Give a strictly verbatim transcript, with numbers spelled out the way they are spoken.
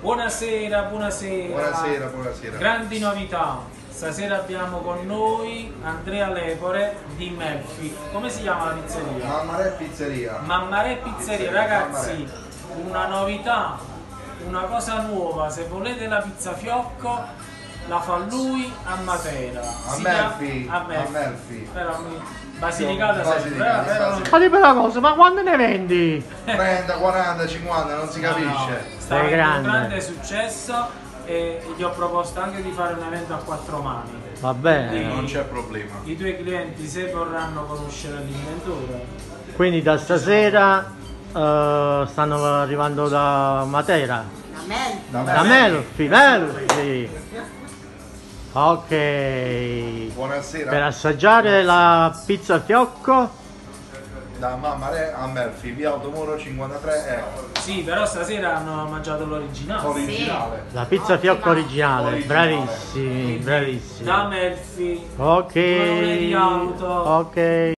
Buonasera, buonasera. Buonasera, buonasera. Grandi novità. Stasera abbiamo con noi Andrea Lepore di Melfi. Come si chiama la pizzeria? Mammarè Pizzeria. Mammarè Pizzeria, ragazzi, una novità, una cosa nuova. Se volete la pizza fiocco la fa lui a Matera. A Si Melfi, chiama- a Melfi. a Melfi. Però mi- Basilicata sempre, Basilicata, eh, però- Basilicata. Ma di quella cosa, ma quando ne vendi? trenta, quaranta, cinquanta, non si No, no, capisce. sta Sei avendo un grande. grande successo e gli ho proposto anche di fare un evento a quattro mani. Va bene. Quindi Non c'è problema. I tuoi clienti, se vorranno conoscere l'inventore, Quindi da stasera eh, stanno arrivando da Matera. Da Da Melfi, Melfi. Ok. Per Buonasera. assaggiare la pizza fiocco. Da Mammarè a Melfi, via Automoro cinquantatré E. sì, però stasera hanno mangiato l'originale. Originale. La pizza fiocco originale. Originale. Bravissimi, bravissimi. Da Melfi, Ok. Colore di auto. Ok.